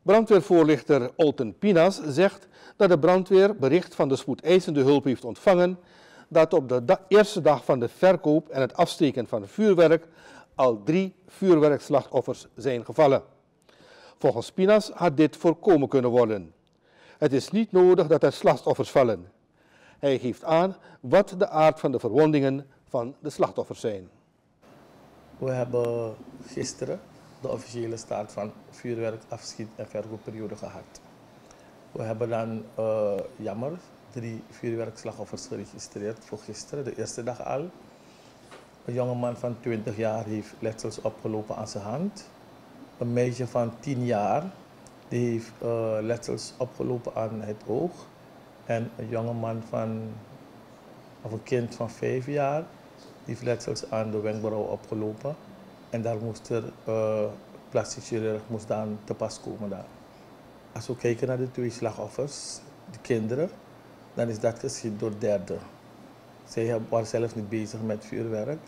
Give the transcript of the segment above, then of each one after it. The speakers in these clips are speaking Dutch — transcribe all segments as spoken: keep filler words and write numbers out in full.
Brandweervoorlichter Olten Pinas zegt dat de brandweer bericht van de spoedeisende hulp heeft ontvangen dat op de da eerste dag van de verkoop en het afsteken van vuurwerk al drie vuurwerkslachtoffers zijn gevallen. Volgens Pinas had dit voorkomen kunnen worden. Het is niet nodig dat er slachtoffers vallen. Hij geeft aan wat de aard van de verwondingen van de slachtoffers zijn. We hebben gisteren de officiële start van vuurwerk, afschiet en verkoopperiode gehad. We hebben dan, uh, jammer, drie vuurwerkslachtoffers geregistreerd voor gisteren, de eerste dag al. Een jongeman van twintig jaar heeft letsels opgelopen aan zijn hand. Een meisje van tien jaar die heeft uh, letsels opgelopen aan het oog. En een jongeman van, of een kind van vijf jaar, die heeft letsels aan de wenkbrauw opgelopen. En daar moest er, uh, plastisch chirurg moest dan te pas komen daar. Als we kijken naar de twee slachtoffers, de kinderen, dan is dat geschied door derden. Zij waren zelf niet bezig met vuurwerk.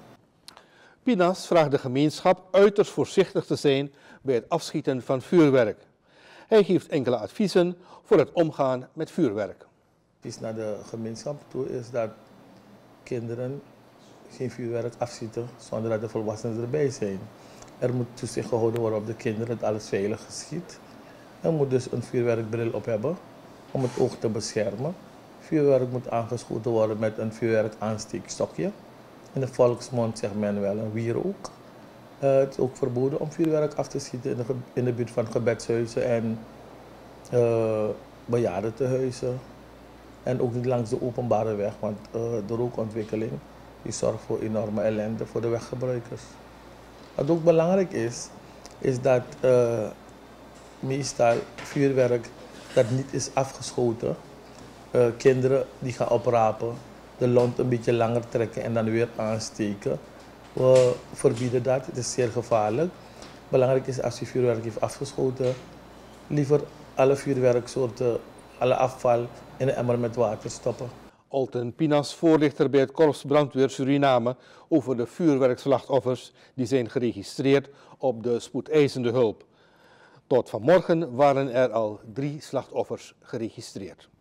Pinas vraagt de gemeenschap uiterst voorzichtig te zijn bij het afschieten van vuurwerk. Hij geeft enkele adviezen voor het omgaan met vuurwerk. Het is naar de gemeenschap toe is dat kinderen geen vuurwerk afschieten zonder dat de volwassenen erbij zijn. Er moet toezicht gehouden worden op de kinderen dat alles veilig geschiet. Er moet dus een vuurwerkbril op hebben om het oog te beschermen. Vuurwerk moet aangeschoten worden met een vuurwerkaansteekstokje. In de volksmond zegt men wel een wierook. Uh, het is ook verboden om vuurwerk af te schieten in de, in de buurt van gebedshuizen en uh, bejaardentehuizen. En ook niet langs de openbare weg, want uh, de rookontwikkeling die zorgt voor enorme ellende voor de weggebruikers. Wat ook belangrijk is, is dat uh, meestal vuurwerk dat niet is afgeschoten, uh, kinderen die gaan oprapen, de lont een beetje langer trekken en dan weer aansteken. We verbieden dat, het is zeer gevaarlijk. Belangrijk is als je vuurwerk heeft afgeschoten, liever alle vuurwerksoorten, alle afval in een emmer met water stoppen. Olten Pinas, voorlichter bij het Korps Brandweer Suriname, over de vuurwerkslachtoffers die zijn geregistreerd op de spoedeisende hulp. Tot vanmorgen waren er al drie slachtoffers geregistreerd.